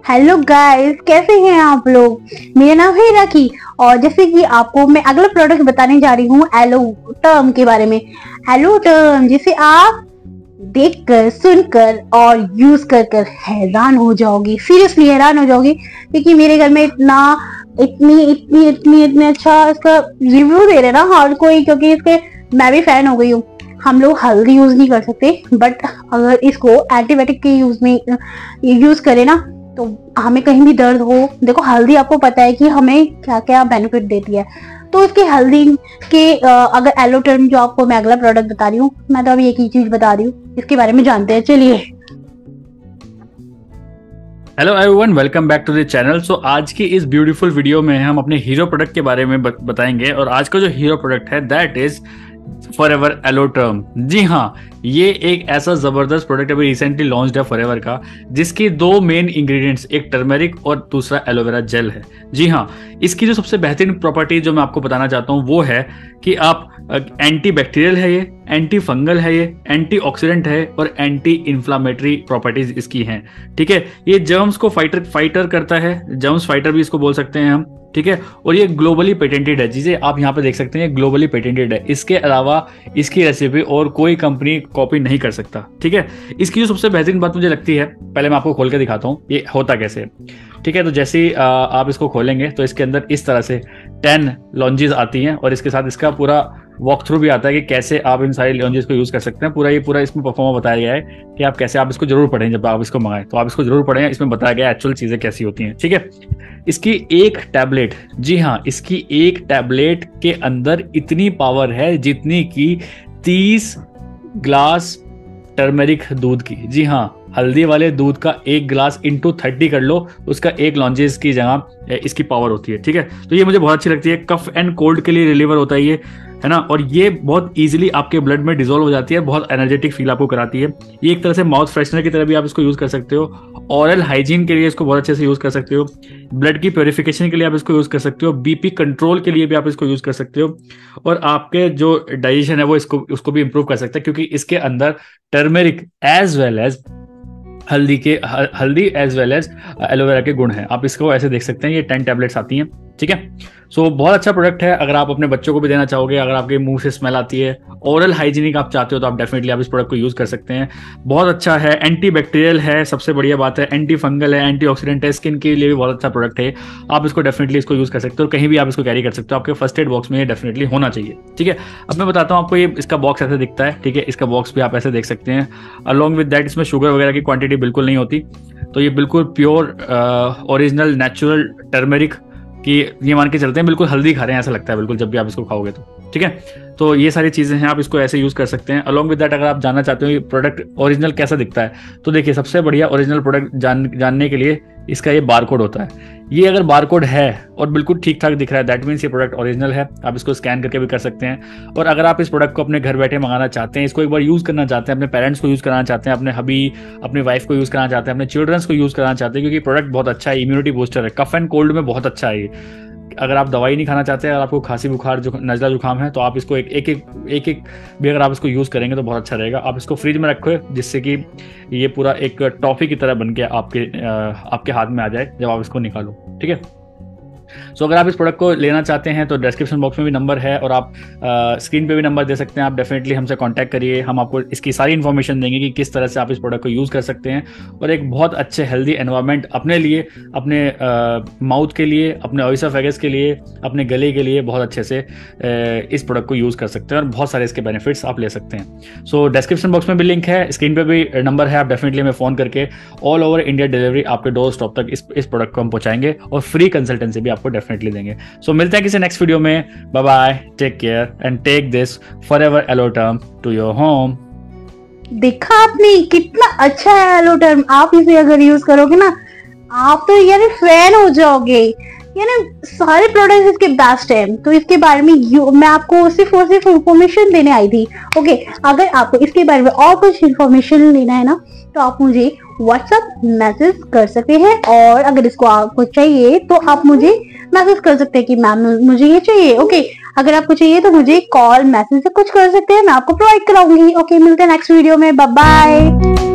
Hello guys, कैसे हैं आप लोग। मेरा नाम है राखी और जैसे कि आपको मैं अगला प्रोडक्ट बताने जा रही हूँ एलो टर्म के बारे में। एलो टर्म जिसे आप देखकर, सुनकर और यूज कर कर हैरान हो जाओगे, सीरियसली हैरान हो जाओगे, क्योंकि मेरे घर में इतनी अच्छा इसका रिव्यू दे रहे ना हर कोई, क्योंकि इसके मैं भी फैन हो गई हूँ। हम लोग हल्दी यूज नहीं कर सकते, बट अगर इसको एंटीबायोटिक के यूज करें ना तो हमें कहीं भी दर्द हो, देखो हल्दी आपको पता है कि हमें क्या क्या बेनिफिट देती है। तो इसके हल्दी के अगर एलो टर्म जो आपको मैं अगला प्रोडक्ट बता रही हूँ, मैं तो अभी एक ही चीज बता रही हूँ, इसके बारे में जानते हैं, चलिए। Hello everyone, welcome back to the channel. So आज की इस ब्यूटीफुल वीडियो में हम अपने हीरो प्रोडक्ट के बारे में बताएंगे और आज का जो हीरो प्रोडक्ट है that is forever aloe term. जी हाँ, ये एक ऐसा जबरदस्त प्रोडक्ट अभी रिसेंटली लॉन्च्ड है फॉरएवर का, जिसकी दो मेन इंग्रेडिएंट्स, एक टर्मरिक और दूसरा एलोवेरा जेल है। जी हाँ, इसकी जो सबसे बेहतरीन प्रॉपर्टी जो मैं आपको बताना चाहता हूँ वो है कि आप एंटी बैक्टीरियल है, ये एंटी फंगल है, ये एंटी ऑक्सीडेंट है और एंटी इन्फ्लामेटरी प्रॉपर्टीज इसकी हैं। ठीक है, ये जर्म्स को फाइटर करता है, जर्म्स फाइटर भी इसको बोल सकते हैं हम। ठीक है, और ये ग्लोबली पेटेंटेड है, जिसे आप यहाँ पे देख सकते हैं, ग्लोबली पेटेंटेड है। इसके अलावा इसकी रेसिपी और कोई कंपनी कॉपी नहीं कर सकता। ठीक है, इसकी जो सबसे बेहतरीन बात मुझे लगती है, पहले मैं आपको खोल के दिखाता हूँ ये होता कैसे है। ठीक है, तो जैसे ही आप इसको खोलेंगे तो इसके अंदर इस तरह से 10 लॉन्जेस आती हैं और इसके साथ इसका पूरा वॉक थ्रू भी आता है कि कैसे आप इन सारी लॉन्जेस को यूज कर सकते हैं। पूरा इसमें परफॉर्मा बताया गया है कि आप कैसे, आप इसको जरूर पढ़ें, जब आप इसको मंगाएं तो आप इसको जरूर पढ़ें, इसमें बताया गया एक्चुअल चीजें कैसी होती हैं। ठीक है, इसकी एक टैबलेट, जी हाँ, इसकी एक टैबलेट के अंदर इतनी पावर है जितनी की 30 ग्लास टर्मरिक दूध की। जी हाँ, हल्दी वाले दूध का एक ग्लास इंटू 30 कर लो, उसका एक लॉन्जेस की जगह इसकी पावर होती है। ठीक है, तो ये मुझे बहुत अच्छी लगती है। कफ एंड कोल्ड के लिए रिलीवर होता है ये, है ना, और ये बहुत इजीली आपके ब्लड में डिसॉल्व हो जाती है, बहुत एनर्जेटिक फील आपको कराती है। ये एक तरह से माउथ फ्रेशनर की तरह भी आप इसको यूज कर सकते हो। ऑरल हाइजीन के लिए इसको बहुत अच्छे से यूज कर सकते हो। ब्लड की प्योरिफिकेशन के लिए आप इसको यूज कर सकते हो। बीपी कंट्रोल के लिए भी आप इसको यूज कर सकते हो और आपके जो डाइजेशन है वो उसको भी इंप्रूव कर सकते हैं, क्योंकि इसके अंदर टर्मेरिक एज वेल एज हल्दी एज वेल एज एलोवेरा के गुण हैं। आप इसको ऐसे देख सकते हैं, ये 10 टैबलेट्स आती हैं। ठीक है, सो बहुत अच्छा प्रोडक्ट है। अगर आप अपने बच्चों को भी देना चाहोगे, अगर आपके मुंह से स्मेल आती है, ओरल हाइजीनिक आप चाहते हो, तो आप डेफिनेटली आप इस प्रोडक्ट को यूज कर सकते हैं। बहुत अच्छा है, एंटी बैक्टीरियल है, सबसे बढ़िया बात है, एंटी फंगल है, एंटी ऑक्सीडेंट है, स्किन के लिए भी बहुत अच्छा प्रोडक्ट है। आप इसको डेफिनेटली इसको यूज कर सकते हो, कहीं भी आप इसको कैरी कर सकते हो, आपके फर्स्ट एड बॉक्स में ये डेफिनेटली होना चाहिए। ठीक है, अब मैं बताता हूँ आपको, ये इसका बॉक्स ऐसे दिखता है। ठीक है, इसका बॉक्स भी आप ऐसे देख सकते हैं। अलॉन्ग विद दैट इसमें शुगर वगैरह की क्वांटिटी बिल्कुल नहीं होती, तो ये बिल्कुल प्योर ओरिजिनल नेचुरल टर्मरिक कि ये मान के चलते हैं बिल्कुल हल्दी खा रहे हैं, ऐसा लगता है बिल्कुल जब भी आप इसको खाओगे तो। ठीक है, तो ये सारी चीजें हैं, आप इसको ऐसे यूज कर सकते हैं। अलॉन्ग विद दैट अगर आप जानना चाहते हो ये प्रोडक्ट ओरिजिनल कैसा दिखता है, तो देखिए सबसे बढ़िया ओरिजिनल प्रोडक्ट जानने के लिए इसका ये बारकोड होता है। ये अगर बारकोड है और बिल्कुल ठीक ठाक दिख रहा है, दैट मीन्स ये प्रोडक्ट ओरिजिनल है। आप इसको स्कैन करके भी कर सकते हैं। और अगर आप इस प्रोडक्ट को अपने घर बैठे मंगाना चाहते हैं, इसको एक बार यूज करना चाहते हैं, अपने पेरेंट्स को यूज कराना चाहते हैं, अपने हबी अपने वाइफ को यूज कराना चाहते हैं, अपने चिल्ड्रंस को यूज कराना चाहते हैं, क्योंकि प्रोडक्ट बहुत अच्छा है, इम्यूनिटी बूस्टर है, कफ एंड कोल्ड में बहुत अच्छा है ये। अगर आप दवाई नहीं खाना चाहते, अगर आपको खांसी बुखार नजला जुकाम है, तो आप इसको एक भी अगर आप इसको यूज करेंगे तो बहुत अच्छा रहेगा। आप इसको फ्रिज में रखो, जिससे कि ये पूरा एक टॉफी की तरह बन के आपके हाथ में आ जाए जब आप इसको निकालो। ठीक है, सो अगर आप इस प्रोडक्ट को लेना चाहते हैं तो डिस्क्रिप्शन बॉक्स में भी नंबर है और आप स्क्रीन पे भी नंबर दे सकते हैं। आप डेफिनेटली हमसे कांटेक्ट करिए, हम आपको इसकी सारी इन्फॉर्मेशन देंगे कि किस तरह से आप इस प्रोडक्ट को यूज़ कर सकते हैं और एक बहुत अच्छे हेल्दी एनवायरनमेंट अपने लिए, अपने माउथ के लिए, अपने ओइसोफेगस के लिए, अपने गले के लिए बहुत अच्छे से इस प्रोडक्ट को यूज़ कर सकते हैं और बहुत सारे इसके बेनिफिट्स आप ले सकते हैं। सो डिस्क्रिप्शन बॉक्स में भी लिंक है, स्क्रीन पर भी नंबर है, आप डेफिनेटली हमें फ़ोन करके ऑल ओवर इंडिया डिलीवरी आपके डोर स्टॉप तक इस प्रोडक्ट को हम पहुँचाएंगे और फ्री कंसल्टेंसी भी आपको डेफिनेटली देंगे। सो मिलते हैं किसी नेक्स्ट वीडियो में। Bye bye, take care and take this forever aloe term to your home. देखा आपने कितना अच्छा है एलो टर्म, आप इसे अगर यूज करोगे ना आप तो यानी फैन हो जाओगे, यानी सारे प्रोडक्ट्स इसके बेस्ट हैं। तो इसके बारे में मैं आपको सिर्फ और सिर्फ इंफॉर्मेशन देने आई थी। ओके, अगर आपको इसके बारे में और कुछ इंफॉर्मेशन लेना है ना तो आप मुझे व्हाट्सएप मैसेज कर सकते हैं, और अगर इसको आपको चाहिए तो आप मुझे मैसेज कर सकते हैं कि मैम मुझे ये चाहिए। ओके, अगर आपको चाहिए तो मुझे कॉल मैसेज से कुछ कर सकते हैं, मैं आपको प्रोवाइड कराऊंगी। ओके, मिलते हैं नेक्स्ट वीडियो में, बाय बाय।